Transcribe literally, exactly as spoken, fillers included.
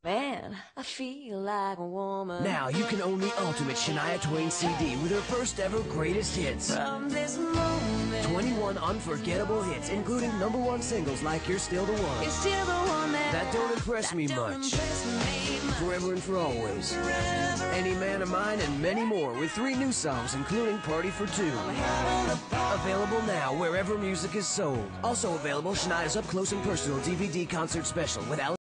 Man, I feel like a woman. Now you can own the ultimate Shania Twain C D with her first ever greatest hits. From this moment, twenty-one unforgettable hits, including number one singles like You're Still the One. you're still the one that, That don't impress that me don't much. impress me much. Forever and for Always. Forever. Any Man of Mine and many more with three new songs, including Party for Two. Available now wherever music is sold. Also available, Shania's Up Close and Personal D V D concert special with Alex